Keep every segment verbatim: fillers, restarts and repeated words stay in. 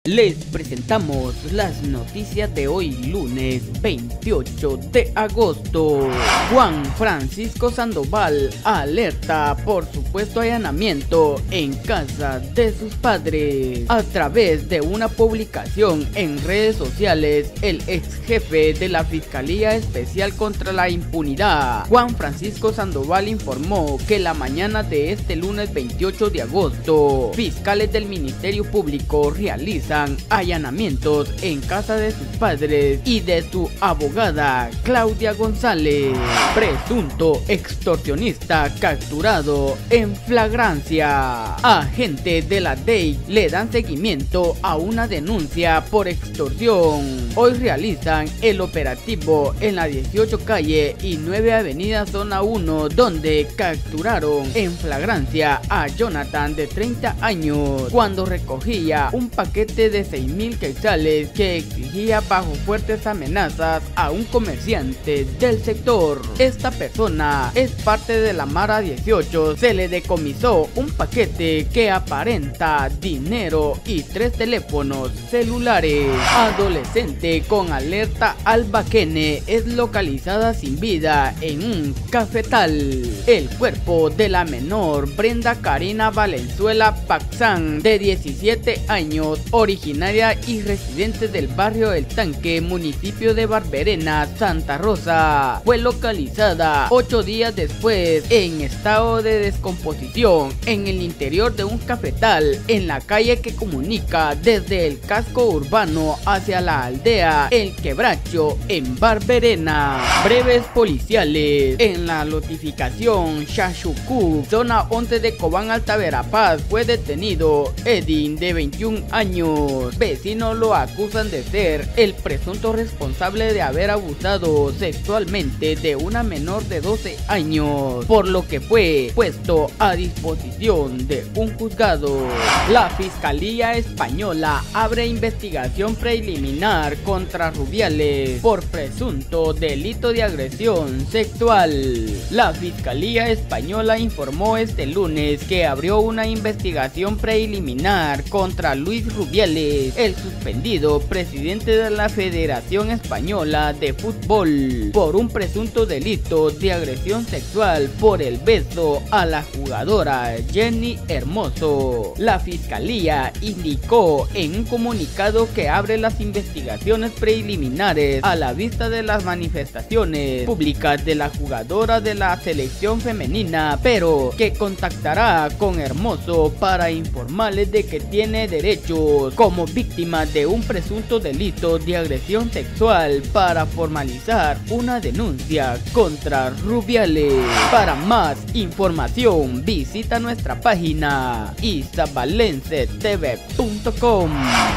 Les presentamos las noticias de hoy, lunes veintiocho de agosto. Juan Francisco Sandoval alerta por supuesto allanamiento en casa de sus padres. A través de una publicación en redes sociales, el ex jefe de la Fiscalía Especial contra la Impunidad, Juan Francisco Sandoval, informó que la mañana de este lunes veintiocho de agosto, fiscales del Ministerio Público realizan allanamientos en casa de sus padres y de su abogada Claudia González, presunto extorsionista capturado en flagrancia. Agentes de la D E I le dan seguimiento a una denuncia por extorsión. Hoy realizan el operativo en la dieciocho calle y nueve avenida zona uno, donde capturaron en flagrancia a Jonathan, de treinta años, cuando recogía un paquete de seis mil quetzales que exigía bajo fuertes amenazas a un comerciante del sector. Esta persona es parte de la Mara dieciocho. Se le decomisó un paquete que aparenta dinero y tres teléfonos celulares. Adolescente con alerta albaquene es localizada sin vida en un cafetal. El cuerpo de la menor Brenda Karina Valenzuela Paxán, de diecisiete años, originaria y residente del barrio El Tanque, municipio de Barberena, Santa Rosa, fue localizada ocho días después en estado de descomposición en el interior de un cafetal en la calle que comunica desde el casco urbano hacia la aldea El Quebracho en Barberena. Breves policiales. En la notificación Xachucú, zona once de Cobán, Alta Verapaz, fue detenido Edin, de veintiún años. Vecinos lo acusan de ser el presunto responsable de haber abusado sexualmente de una menor de doce años, por lo que fue puesto a disposición de un juzgado. La Fiscalía Española abre investigación preliminar contra Rubiales por presunto delito de agresión sexual. La Fiscalía Española informó este lunes que abrió una investigación preliminar contra Luis Rubiales, el suspendido presidente de la Federación Española de Fútbol, por un presunto delito de agresión sexual por el beso a la jugadora Jenny Hermoso. La Fiscalía indicó en un comunicado que abre las investigaciones preliminares a la vista de las manifestaciones públicas de la jugadora de la selección femenina, pero que contactará con Hermoso para informarles de que tiene derechos como víctima de un presunto delito de agresión sexual para formalizar una denuncia contra Rubiales. Para más información visita nuestra página isabalense t v punto com.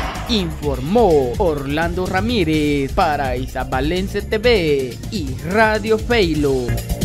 Informó Orlando Ramírez para Isabalense T V y Radio Feilo.